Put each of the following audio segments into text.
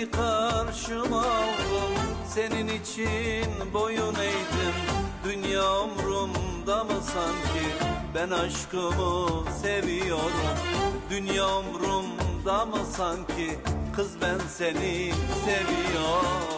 Seni karşıma aldım, senin için boyun eğdim. Dünya umrumda mı sanki, ben aşkımı seviyorum. Dünya umrumda mı sanki, kız ben seni seviyorum.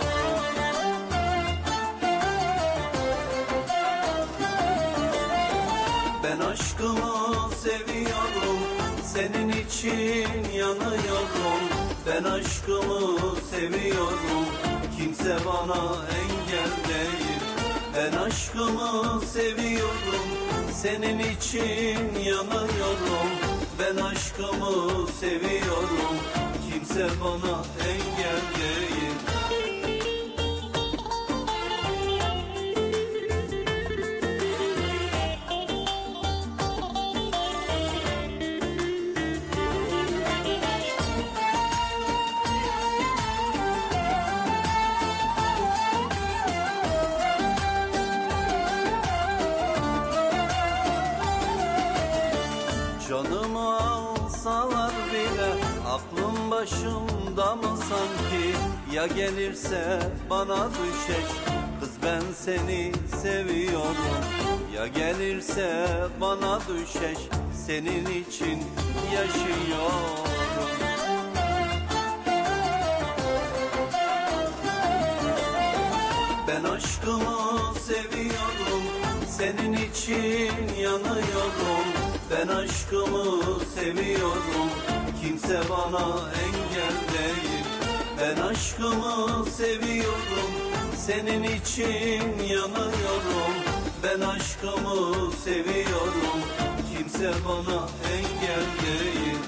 Ben aşkımı seviyorum, senin için yanıyorum. Ben aşkımı seviyorum, kimse bana engel değil. Ben aşkımı seviyorum, senin için yanıyorum. Ben aşkımı seviyorum, kimse bana engel değil. Canımı alsalar bile aklım başımda mı sanki? Ya gelirse bana düşeş, kız ben seni seviyorum. Ya gelirse bana düşeş, senin için yaşıyorum. Ben aşkımı seviyorum, senin için yanıyorum. Ben aşkımı seviyorum, kimse bana engel değil. Ben aşkımı seviyorum, senin için yanıyorum. Ben aşkımı seviyorum, kimse bana engel değil.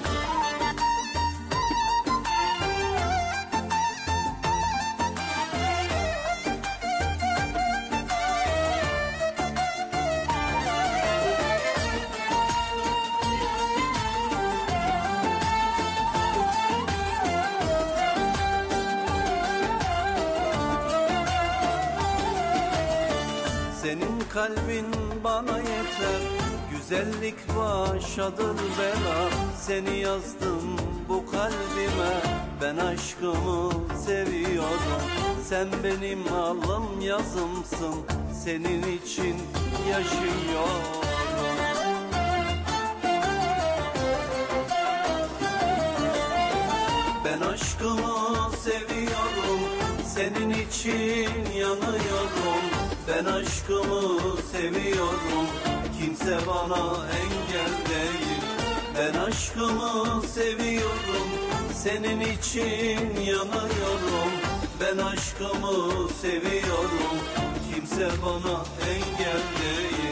Senin kalbin bana yeter, güzellik başadır bela. Seni yazdım bu kalbime, ben aşkımı seviyorum. Sen benim alım yazımsın, senin için yaşıyorum. Ben aşkımı seviyorum, senin için yanıyorum. Ben aşkımı seviyorum, kimse bana engel değil. Ben aşkımı seviyorum, senin için yanıyorum. Ben aşkımı seviyorum, kimse bana engel değil.